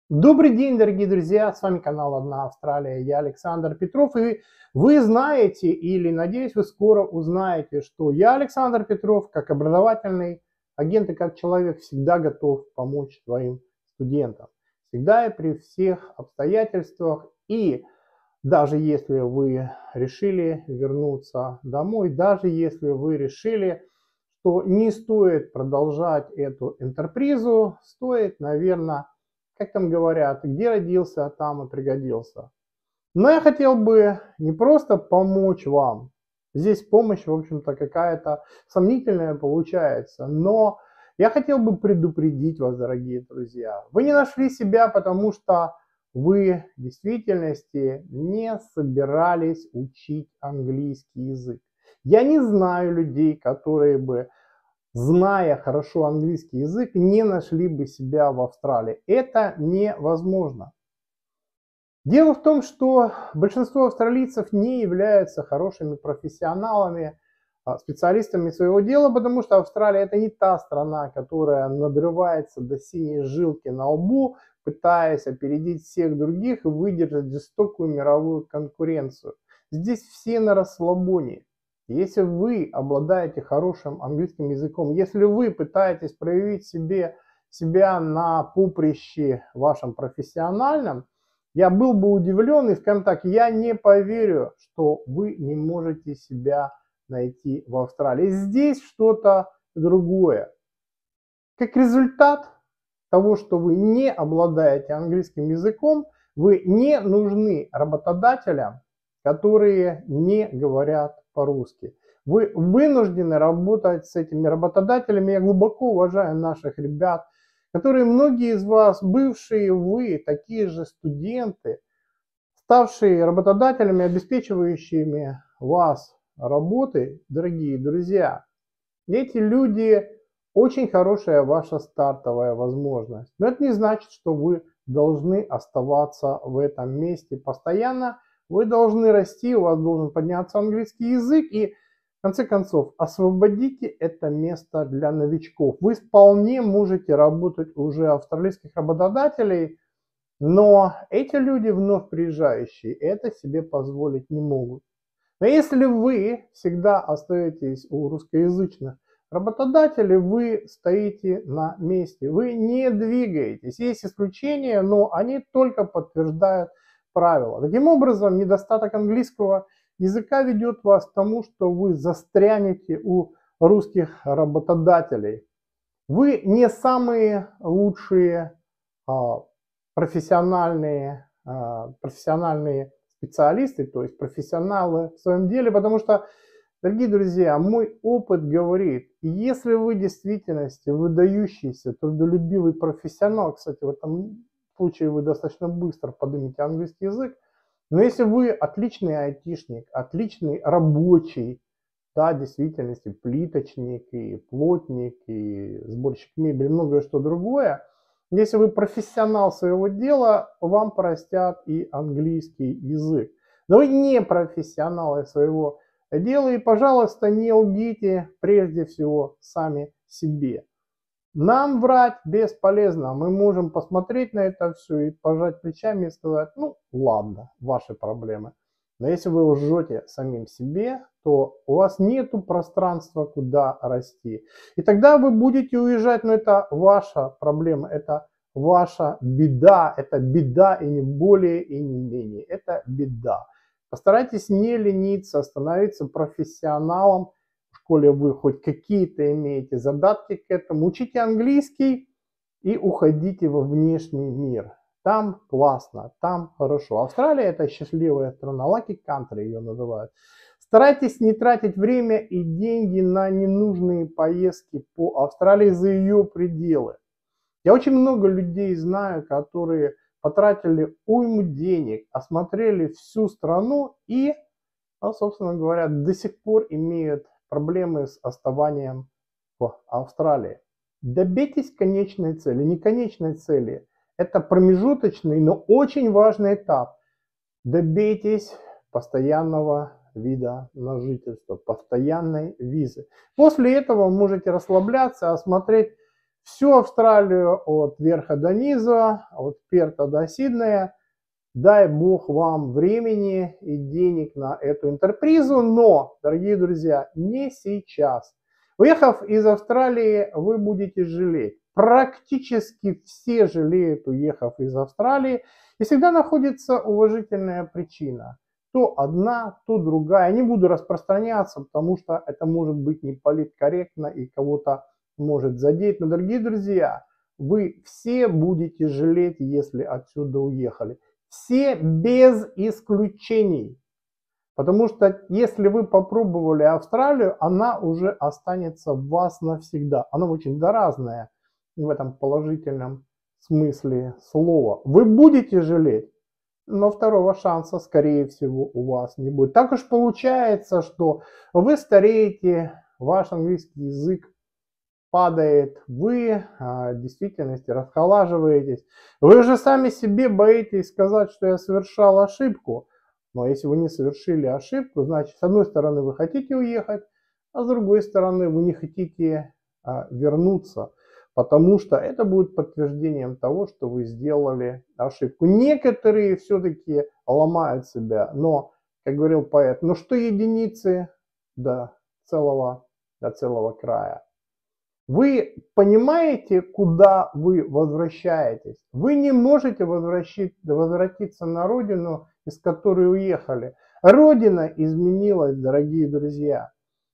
Добрый день, дорогие друзья! С вами канал «Одна Австралия». Я Александр Петров. И вы знаете, или, надеюсь, вы скоро узнаете, что я, Александр Петров, как образовательный агент и как человек, всегда готов помочь своим студентам. Всегда и при всех обстоятельствах. И даже если вы решили вернуться домой, даже если вы решили, что не стоит продолжать эту энтерпризу, стоит, наверное, как там говорят, где родился, там и пригодился. Но я хотел бы не просто помочь вам. Здесь помощь, в общем-то, какая-то сомнительная получается. Но я хотел бы предупредить вас, дорогие друзья. Вы не нашли себя, потому что вы в действительности не собирались учить английский язык. Я не знаю людей, которые бы, зная хорошо английский язык, не нашли бы себя в Австралии. Это невозможно. Дело в том, что большинство австралийцев не являются хорошими профессионалами, специалистами своего дела, потому что Австралия это не та страна, которая надрывается до синей жилки на лбу, пытаясь опередить всех других и выдержать жестокую мировую конкуренцию. Здесь все на расслабоне. Если вы обладаете хорошим английским языком, если вы пытаетесь проявить себя на поприще вашем профессиональном, я был бы удивлен и, скажем так, я не поверю, что вы не можете себя найти в Австралии. Здесь что-то другое. Как результат того, что вы не обладаете английским языком, вы не нужны работодателям, которые не говорят по-русски. Вы вынуждены работать с этими работодателями. Я глубоко уважаю наших ребят, которые многие из вас, бывшие вы, такие же студенты, ставшие работодателями, обеспечивающими вас работой, дорогие друзья. Эти люди очень хорошая ваша стартовая возможность. Но это не значит, что вы должны оставаться в этом месте постоянно. Вы должны расти, у вас должен подняться английский язык. И в конце концов, освободите это место для новичков. Вы вполне можете работать уже австралийских работодателей, но эти люди, вновь приезжающие, это себе позволить не могут. Но если вы всегда остаетесь у русскоязычных работодателей, вы стоите на месте, вы не двигаетесь. Есть исключения, но они только подтверждают правила. Таким образом, недостаток английского языка ведет вас к тому, что вы застрянете у русских работодателей. Вы не самые лучшие профессиональные специалисты, то есть профессионалы в своем деле, потому что, дорогие друзья, мой опыт говорит, если вы в действительности выдающийся, трудолюбивый профессионал, кстати, в этом случае вы достаточно быстро поднимете английский язык, но если вы отличный айтишник, отличный рабочий, да, в действительности плиточник и плотник и сборщик мебели, многое что другое, если вы профессионал своего дела, вам простят и английский язык. Но вы не профессионалы своего дела, и, пожалуйста, не лгите прежде всего сами себе. Нам врать бесполезно. Мы можем посмотреть на это все и пожать плечами и сказать, ну ладно, ваши проблемы. Но если вы лжете самим себе, то у вас нет пространства, куда расти. И тогда вы будете уезжать, но это ваша проблема, это ваша беда. Это беда и не более, и не менее. Это беда. Постарайтесь не лениться, становиться профессионалом. В школе вы хоть какие-то имеете задатки к этому. Учите английский и уходите во внешний мир. Там классно, там хорошо. Австралия это счастливая страна, lucky country ее называют. Старайтесь не тратить время и деньги на ненужные поездки по Австралии за ее пределы. Я очень много людей знаю, которые потратили уйму денег, осмотрели всю страну и, собственно говоря, до сих пор имеют проблемы с оставанием в Австралии. Добейтесь конечной цели, не конечной цели. Это промежуточный, но очень важный этап. Добейтесь постоянного вида на жительство, постоянной визы. После этого можете расслабляться, осмотреть всю Австралию от верха до низа, от Перта до Сиднея. Дай Бог вам времени и денег на эту интерпризу, но, дорогие друзья, не сейчас. Уехав из Австралии, вы будете жалеть. Практически все жалеют, уехав из Австралии, и всегда находится уважительная причина. То одна, то другая. Не буду распространяться, потому что это может быть не политкорректно и кого-то может задеть. Но, дорогие друзья, вы все будете жалеть, если отсюда уехали. Все без исключений. Потому что если вы попробовали Австралию, она уже останется в вас навсегда. Она очень разная в этом положительном смысле слова. Вы будете жалеть, но второго шанса, скорее всего, у вас не будет. Так уж получается, что вы стареете, ваш английский язык падает, вы в действительности расхолаживаетесь. Вы уже сами себе боитесь сказать, что я совершал ошибку. Но если вы не совершили ошибку, значит, с одной стороны вы хотите уехать, а с другой стороны вы не хотите вернуться. Потому что это будет подтверждением того, что вы сделали ошибку. Некоторые все-таки ломают себя, но, как говорил поэт, ну что единицы до целого края. Вы понимаете, куда вы возвращаетесь? Вы не можете возвратиться на родину, из которой уехали. Родина изменилась, дорогие друзья.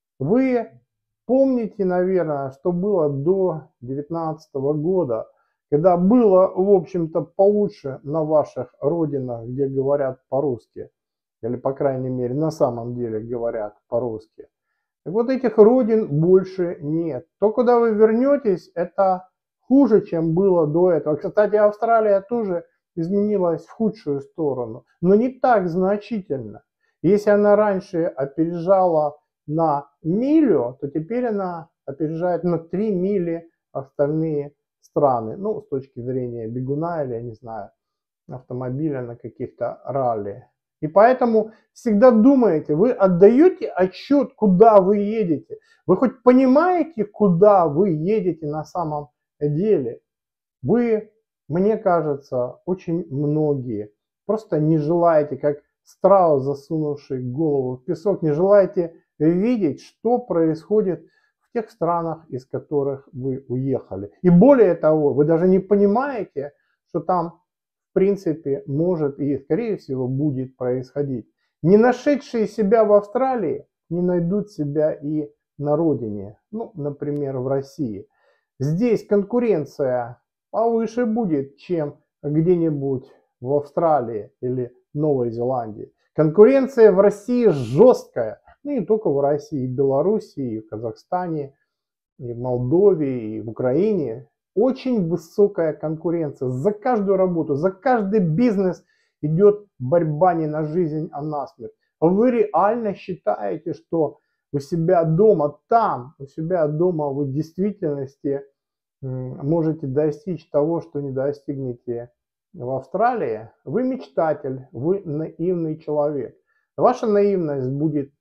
Вы помните, наверное, что было до 2019 года, когда было, в общем-то, получше на ваших родинах, где говорят по-русски, или, по крайней мере, на самом деле говорят по-русски. Вот этих родин больше нет. То, куда вы вернетесь, это хуже, чем было до этого. Кстати, Австралия тоже изменилась в худшую сторону, но не так значительно. Если она раньше опережала на милю, то теперь она опережает на 3 мили остальные страны. Ну, с точки зрения бегуна или, я не знаю, автомобиля на каких-то ралли. И поэтому всегда думаете, вы отдаете отчет, куда вы едете. Вы хоть понимаете, куда вы едете на самом деле? Вы, мне кажется, очень многие просто не желаете, как страус, засунувший голову в песок, не желаете видеть, что происходит в тех странах, из которых вы уехали. И более того, вы даже не понимаете, что там в принципе может и скорее всего будет происходить. Не нашедшие себя в Австралии не найдут себя и на родине, ну, например, в России. Здесь конкуренция повыше будет, чем где-нибудь в Австралии или Новой Зеландии. Конкуренция в России жесткая, ну не только в России, и в Белоруссии, и в Казахстане, и в Молдове, и в Украине. Очень высокая конкуренция. За каждую работу, за каждый бизнес идет борьба не на жизнь, а на смерть. Вы реально считаете, что у себя дома, там, у себя дома вы в действительности можете достичь того, что не достигнете в Австралии? Вы мечтатель, вы наивный человек. Ваша наивность будет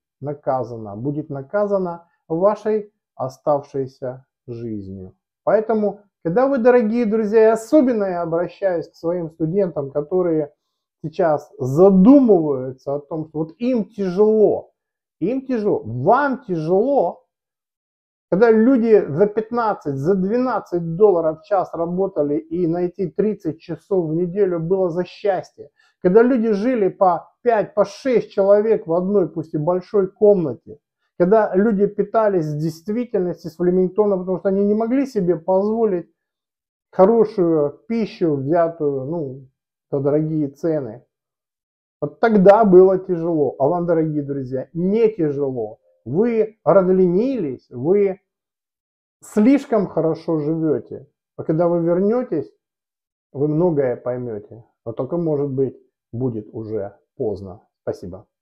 наказана вашей оставшейся жизнью. Поэтому, когда вы, дорогие друзья, и особенно я обращаюсь к своим студентам, которые сейчас задумываются о том, что вот им тяжело, вам тяжело, когда люди за 15, за 12 долларов в час работали и найти 30 часов в неделю было за счастье. Когда люди жили по 5, по 6 человек в одной, пусть и большой комнате. Когда люди питались в действительности с Флемингтона, потому что они не могли себе позволить хорошую пищу, взятую, ну, за дорогие цены. Вот тогда было тяжело. А вам, дорогие друзья, не тяжело. Вы разленились, вы слишком хорошо живете. А когда вы вернетесь, вы многое поймете. Но только, может быть, будет уже поздно. Спасибо.